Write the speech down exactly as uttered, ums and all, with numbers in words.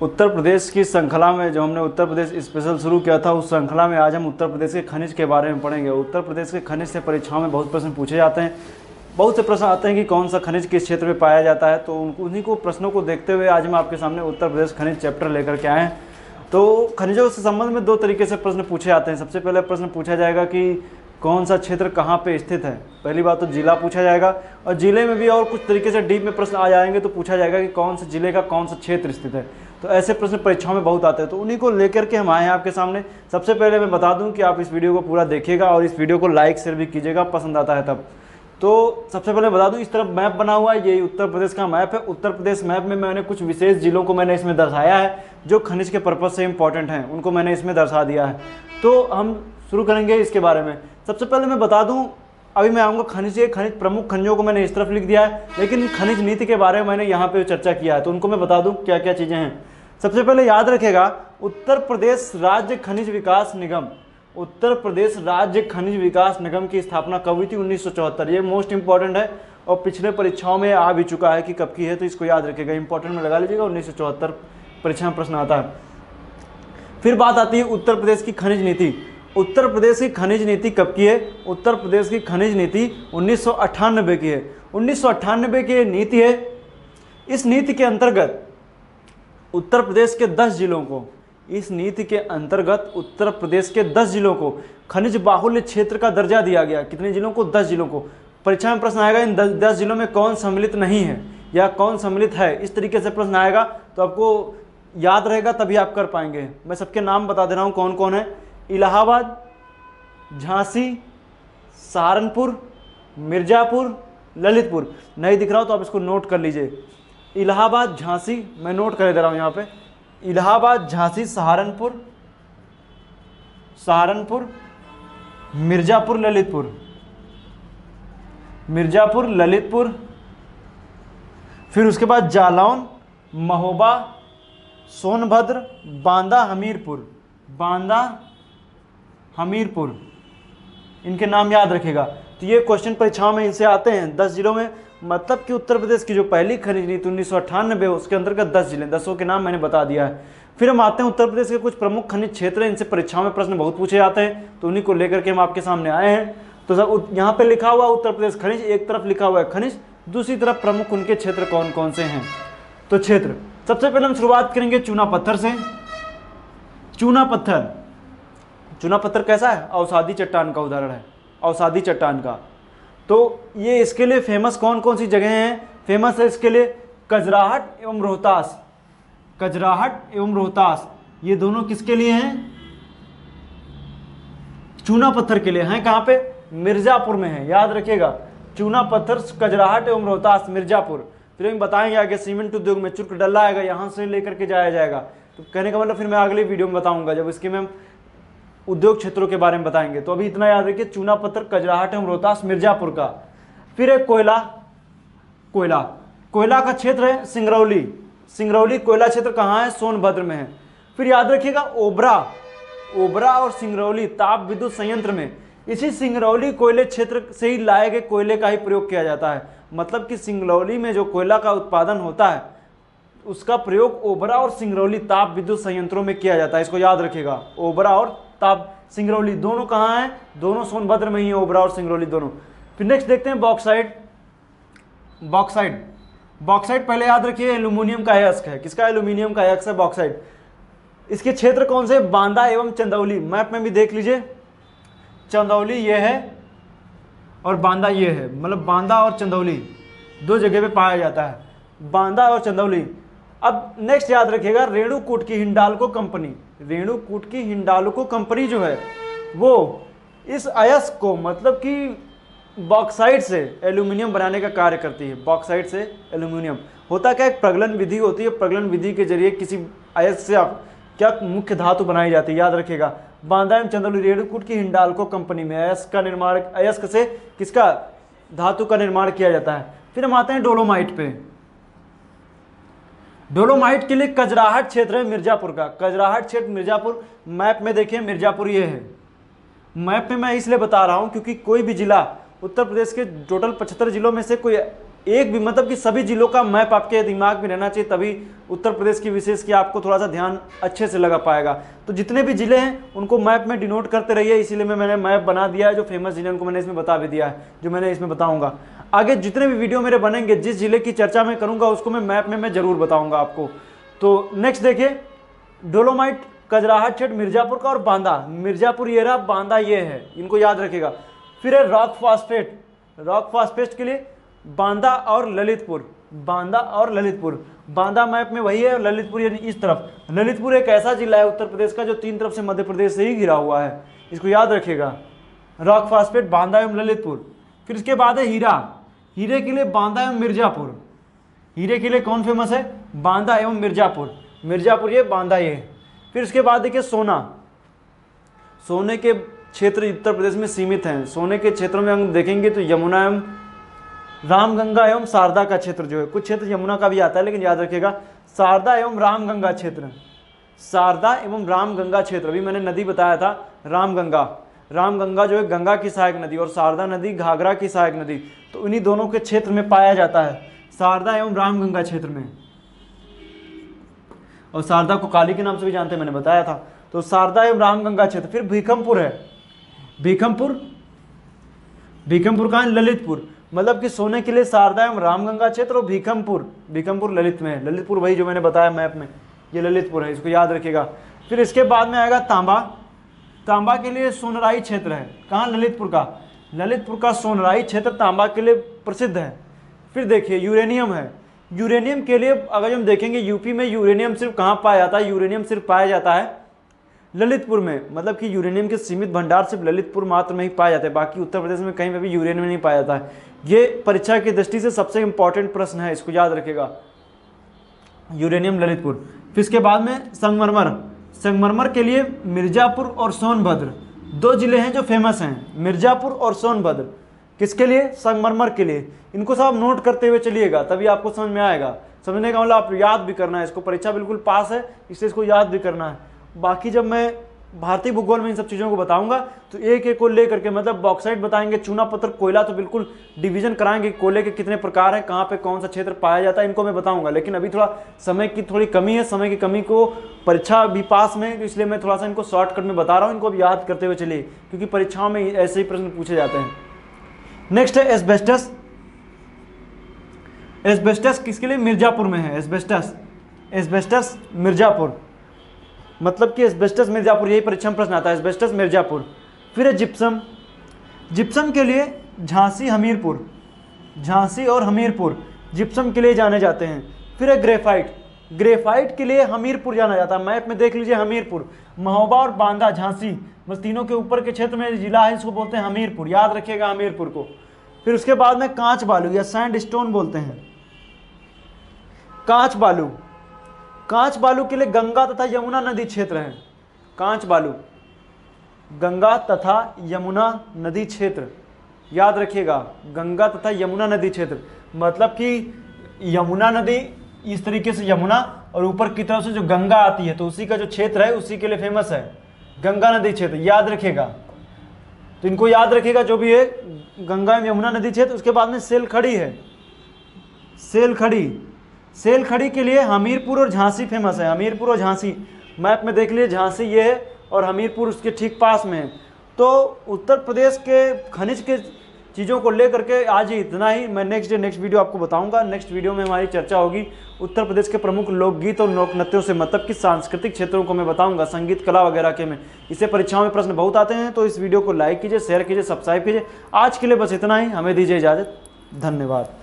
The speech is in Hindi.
उत्तर प्रदेश की श्रृंखला में जो हमने उत्तर प्रदेश स्पेशल शुरू किया था, उस श्रृंखला में आज हम उत्तर प्रदेश के खनिज के बारे में पढ़ेंगे। उत्तर प्रदेश के खनिज से परीक्षाओं में बहुत प्रश्न पूछे जाते हैं। बहुत से प्रश्न आते हैं कि कौन सा खनिज किस क्षेत्र में पाया जाता है, तो उन्हीं को प्रश्नों को देखते हुए आज हम आपके सामने उत्तर प्रदेश खनिज चैप्टर लेकर के आए हैं। तो खनिजों से संबंध में दो तरीके से प्रश्न पूछे जाते हैं। सबसे पहले प्रश्न पूछा जाएगा कि कौन सा क्षेत्र कहाँ पे स्थित है। पहली बात तो जिला पूछा जाएगा, और जिले में भी और कुछ तरीके से डीप में प्रश्न आ जाएंगे तो पूछा जाएगा कि कौन से जिले का कौन सा क्षेत्र स्थित है। तो ऐसे प्रश्न परीक्षाओं में बहुत आते हैं, तो उन्हीं को लेकर के हम आए हैं आपके सामने। सबसे पहले मैं बता दूं कि आप इस वीडियो को पूरा देखिएगा और इस वीडियो को लाइक शेयर भी कीजिएगा, पसंद आता है तब। तो सबसे पहले बता दूं, इस तरफ मैप बना हुआ है, ये उत्तर प्रदेश का मैप है। उत्तर प्रदेश मैप में मैंने कुछ विशेष जिलों को मैंने इसमें दर्शाया है जो खनिज के पर्पज से इंपॉर्टेंट हैं, उनको मैंने इसमें दर्शा दिया है। तो हम शुरू करेंगे इसके बारे में। सबसे पहले मैं बता दूं, अभी मैं आऊँगा खनिज के खनिज प्रमुख खनिजों को मैंने इस तरफ लिख दिया है, लेकिन खनिज नीति के बारे में मैंने यहाँ पे चर्चा किया है, तो उनको मैं बता दूं क्या क्या चीज़ें हैं। सबसे पहले याद रखेगा, उत्तर प्रदेश राज्य खनिज विकास निगम, उत्तर प्रदेश राज्य खनिज विकास निगम की स्थापना कब हुई थी? उन्नीस सौ चौहत्तर। ये मोस्ट इंपॉर्टेंट है और पिछले परीक्षाओं में आ भी चुका है कि कब की है, तो इसको याद रखेगा, इंपॉर्टेंट में लगा लीजिएगा। उन्नीस सौ चौहत्तर परीक्षा में प्रश्न आता है। फिर बात आती है उत्तर प्रदेश की खनिज नीति। उत्तर प्रदेश की खनिज नीति कब की है? उत्तर प्रदेश की खनिज नीति उन्नीस सौ अट्ठानबे की है। उन्नीस सौ अट्ठानबे की नीति है। इस नीति के अंतर्गत उत्तर प्रदेश के दस जिलों को, इस नीति के अंतर्गत उत्तर प्रदेश के दस जिलों को खनिज बाहुल्य क्षेत्र का दर्जा दिया गया। कितने जिलों को? दस जिलों को। परीक्षा में प्रश्न आएगा इन दस, दस जिलों में कौन सम्मिलित नहीं है या कौन सम्मिलित है, इस तरीके से प्रश्न आएगा, तो आपको याद रहेगा तभी आप कर पाएंगे। मैं सबके नाम बता दे रहा हूँ कौन कौन है। इलाहाबाद, झांसी, सहारनपुर, मिर्जापुर, ललितपुर। नहीं दिख रहा हो तो आप इसको नोट कर लीजिए। इलाहाबाद, झांसी, मैं नोट कर दे रहा हूँ यहाँ पे। इलाहाबाद, झांसी, सहारनपुर, सहारनपुर, मिर्जापुर, ललितपुर, मिर्जापुर, ललितपुर। फिर उसके बाद जालौन, महोबा, सोनभद्र, बांदा, हमीरपुर, बांदा, हमीरपुर। इनके नाम याद रखेगा। तो ये क्वेश्चन परीक्षाओं में इनसे आते हैं दस जिलों में। मतलब कि उत्तर प्रदेश की जो पहली खनिज नीति उन्नीस सौ अट्ठानबे, उसके अंतर्गत दस जिले, दसों के नाम मैंने बता दिया है। फिर हम आते हैं उत्तर प्रदेश के कुछ प्रमुख खनिज क्षेत्र, इनसे परीक्षाओं में प्रश्न बहुत पूछे जाते हैं, तो उन्हीं को लेकर के हम आपके सामने आए हैं। तो सब यहाँ पे लिखा हुआ उत्तर प्रदेश खनिज, एक तरफ लिखा हुआ है खनिज, दूसरी तरफ प्रमुख उनके क्षेत्र कौन कौन से हैं। तो क्षेत्र, सबसे पहले हम शुरुआत करेंगे चूना पत्थर से। चूना पत्थर, चूना पत्थर कैसा है? अवसादी चट्टान का उदाहरण है, अवसादी चट्टान का। तो ये इसके लिए फेमस कौन कौन सी जगह हैं? फेमस है इसके लिए कजराहट एवं रोहतास। कजराहट एवं रोहतास, ये दोनों किसके लिए हैं? चूना पत्थर के लिए हैं। कहाँ पे? मिर्जापुर में है, याद रखिएगा। चूना पत्थर, कजराहट एवं रोहतास, मिर्जापुर। फिर हम बताएंगे आगे सीमेंट उद्योग में चुर्क डल्ला आएगा, यहाँ से लेकर के जाया जाएगा। तो कहने का मतलब फिर मैं अगली वीडियो में बताऊंगा, जब इसके में हम उद्योग क्षेत्रों के बारे में बताएंगे। तो अभी इतना याद रखिए, चूना पत्थर, कजराहट एवं रोहतास, मिर्जापुर का। फिर है कोयला। कोयला, कोयला का क्षेत्र है सिंगरौली। सिंगरौली कोयला क्षेत्र कहाँ है? सोनभद्र में है। फिर याद रखिएगा ओबरा, ओबरा और सिंगरौली ताप विद्युत संयंत्र में, इसी सिंगरौली कोयले क्षेत्र से ही लाए गए कोयले का ही प्रयोग किया जाता है। मतलब कि सिंगरौली में जो कोयला का उत्पादन होता है, उसका प्रयोग ओबरा और सिंगरौली ताप विद्युत संयंत्रों में किया जाता है। इसको याद रखिएगा, ओबरा और ताप सिंगरौली दोनों कहाँ हैं? दोनों सोनभद्र में ही है, ओबरा और सिंगरौली दोनों। फिर नेक्स्ट देखते हैं बॉक्साइट। बॉक्साइट, बॉक्साइट पहले याद रखिए एल्यूमिनियम का अयस्क है। किसका? एल्यूमिनियम का अयस्क है बॉक्साइट। इसके क्षेत्र कौन से? बांदा एवं चंदौली। मैप में भी देख लीजिए, चंदौली ये है और बांदा ये है, मतलब बांदा और चंदौली दो जगह पे पाया जाता है, बांदा और चंदौली। अब नेक्स्ट याद रखिएगा रेणुकूट की हिंडाल्को कंपनी। रेणुकूट की हिंडाल्को कंपनी जो है वो इस अयस्क को, मतलब कि बॉक्साइट से एल्यूमिनियम बनाने का कार्य करती है। बॉक्साइट से एल्यूमिनियम होता क्या? एक प्रगलन विधि होती है, प्रगलन विधि के जरिए किसी अयस्क से आप क्या मुख्य धातु बनाई जाती है, याद रखिएगा। बांदा एवं चंदौली रेणुकूट की हिंडाल्को कंपनी में अयस्क का निर्माण, अयस्क से किसका? धातु का निर्माण किया जाता है। फिर हम आते हैं डोलोमाइट पे। डोलोमाइट के लिए कजराहट क्षेत्र है मिर्जापुर का। कजराहट क्षेत्र मिर्जापुर, मैप में देखिए मिर्जापुर ये है। मैप में मैं इसलिए बता रहा हूं क्योंकि कोई भी जिला, उत्तर प्रदेश के टोटल पचहत्तर जिलों में से कोई एक भी मतलब कि सभी जिलों का मैप आपके दिमाग में रहना चाहिए, तभी उत्तर प्रदेश की विशेष की आपको थोड़ा सा ध्यान अच्छे से लगा पाएगा। तो जितने भी जिले हैं उनको मैप में डिनोट करते रहिए, इसीलिए मैं मैंने मैप बना दिया है जो फेमस जिले उनको मैंने इसमें बता भी दिया है, जो मैंने इसमें बताऊंगा। आगे जितने भी वीडियो मेरे बनेंगे जिस जिले की चर्चा मैं करूँगा उसको मैं मैप में मैं जरूर बताऊँगा आपको। तो नेक्स्ट देखिए, डोलोमाइट खजुराहो क्षेत्र मिर्जापुर का और बांदा, मिर्जापुर ये रहा, बांदा ये है, इनको याद रखिएगा। फिर है रॉक फॉस्फेट, रॉक फॉस्फेट के लिए बांदा और ललितपुर, बांदा और ललितपुर, बांदा मैप में वही है, ललितपुर यानी इस तरफ। ललितपुर एक ऐसा जिला है उत्तर प्रदेश का जो तीन तरफ से मध्य प्रदेश से ही घिरा हुआ है, इसको याद रखिएगा। रॉक फॉस्फेट, बांदा एवं ललितपुर। फिर इसके बाद है हीरा, हीरे के लिए बांदा एवं मिर्जापुर, हीरे के लिए कौन फेमस है, बांदा एवं मिर्जापुर, मिर्जापुर ये, बांदा ये। फिर इसके बाद देखिए सोना, सोने के क्षेत्र उत्तर प्रदेश में सीमित हैं, सोने के क्षेत्रों में हम देखेंगे तो यमुना एवं रामगंगा एवं शारदा का क्षेत्र जो है, कुछ क्षेत्र यमुना का भी आता है लेकिन याद रखिएगा शारदा एवं रामगंगा क्षेत्र, शारदा एवं रामगंगा क्षेत्र। अभी मैंने नदी बताया था रामगंगा, रामगंगा जो है गंगा की सहायक नदी और शारदा नदी घाघरा की सहायक नदी, तो इन्हीं दोनों के क्षेत्र में पाया जाता है, शारदा एवं रामगंगा क्षेत्र में। और शारदा को काली के नाम से भी जानते हैं, मैंने बताया था। तो शारदा एवं रामगंगा क्षेत्र। फिर भीखमपुर है, भीखमपुर, भीखमपुर का है ललितपुर, मतलब कि सोने के लिए शारदा एवं रामगंगा क्षेत्र और भीखमपुर, भीखमपुर ललित में है, ललितपुर वही जो मैंने बताया मैप में, ये ललितपुर है, इसको याद रखिएगा। फिर इसके बाद में आएगा तांबा, तांबा के लिए सोनराई क्षेत्र है, कहाँ, ललितपुर का, ललितपुर का सोनराई क्षेत्र तांबा के लिए प्रसिद्ध है। फिर देखिए यूरेनियम है, यूरेनियम के लिए अगर हम देखेंगे यूपी में यूरेनियम सिर्फ कहाँ पाया जाता है, यूरेनियम सिर्फ पाया जाता है ललितपुर में, मतलब कि यूरेनियम के सीमित भंडार सिर्फ ललितपुर मात्र में ही पाए जाते हैं, बाकी उत्तर प्रदेश में कहीं पे भी यूरेनियम नहीं पाया जाता है। ये परीक्षा की दृष्टि से सबसे इंपॉर्टेंट प्रश्न है, इसको याद रखिएगा, यूरेनियम ललितपुर। फिर इसके बाद में संगमरमर, संगमरमर के लिए मिर्जापुर और सोनभद्र दो जिले हैं जो फेमस हैं, मिर्जापुर और सोनभद्र, किसके लिए, संगमरमर के लिए। इनको सब नोट करते हुए चलिएगा तभी आपको समझ में आएगा, समझने का मतलब आप याद भी करना है इसको, परीक्षा बिल्कुल पास है इसलिए इसको याद भी करना है। बाकी जब मैं भारतीय भूगोल में इन सब चीज़ों को बताऊंगा तो एक एक को लेकर के, मतलब बॉक्साइट बताएंगे, चूना पत्थर, कोयला, तो बिल्कुल डिवीजन कराएंगे, कोयले के कितने प्रकार हैं, कहाँ पे कौन सा क्षेत्र पाया जाता है, इनको मैं बताऊंगा। लेकिन अभी थोड़ा समय की थोड़ी कमी है, समय की कमी को, परीक्षा भी पास में, तो इसलिए मैं थोड़ा सा इनको शॉर्टकट में बता रहा हूँ, इनको अब याद करते हुए चलिए क्योंकि परीक्षाओं में ऐसे ही प्रश्न पूछे जाते हैं। नेक्स्ट है एस्बेस्टस, एस्बेस्टस किसके लिए, मिर्जापुर में है, एस्बेस्टस, एस्बेस्टस मिर्जापुर, मतलब कि एस्बेस्टस मिर्जापुर, यही परीक्षा में प्रश्न आता है, एस्बेस्टस मिर्जापुर। फिर है जिप्सम, जिप्सम के लिए झांसी हमीरपुर, झांसी और हमीरपुर जिप्सम के लिए जाने जाते हैं। फिर है ग्रेफाइट, ग्रेफाइट के लिए हमीरपुर जाना जाता है, मैप में देख लीजिए हमीरपुर, महोबा और बांदा, झांसी, बस तीनों के ऊपर के क्षेत्र में जिला है, इसको बोलते हैं हमीरपुर, याद रखिएगा हमीरपुर को। फिर उसके बाद में कांच बालू या सैंड स्टोन बोलते हैं, कांच बालू, कांच बालू के लिए गंगा तथा यमुना नदी क्षेत्र है, कांच बालू, गंगा तथा यमुना नदी क्षेत्र, याद रखिएगा, गंगा तथा यमुना नदी क्षेत्र, मतलब कि यमुना नदी इस तरीके से यमुना और ऊपर की तरफ से जो गंगा आती है तो उसी का जो क्षेत्र है उसी के लिए फेमस है, गंगा नदी क्षेत्र, याद रखिएगा। तो इनको याद रखिएगा जो भी है, गंगा एवं यमुना नदी क्षेत्र। उसके बाद में सेलखड़ी है, सेलखड़ी, सेलखड़ी के लिए हमीरपुर और झांसी फेमस है, हमीरपुर और झांसी, मैप में देख लीजिए, झांसी ये है और हमीरपुर उसके ठीक पास में है। तो उत्तर प्रदेश के खनिज के चीज़ों को लेकर के आज ही इतना ही, मैं नेक्स्ट डे नेक्स्ट वीडियो आपको बताऊंगा। नेक्स्ट वीडियो में हमारी चर्चा होगी उत्तर प्रदेश के प्रमुख लोकगीत और लोक नृत्यों से, मतलब कि सांस्कृतिक क्षेत्रों को मैं बताऊंगा, संगीत कला वगैरह के में, इससे परीक्षाओं में प्रश्न बहुत आते हैं। तो इस वीडियो को लाइक कीजिए, शेयर कीजिए, सब्सक्राइब कीजिए। आज के लिए बस इतना ही, हमें दीजिए इजाज़त, धन्यवाद।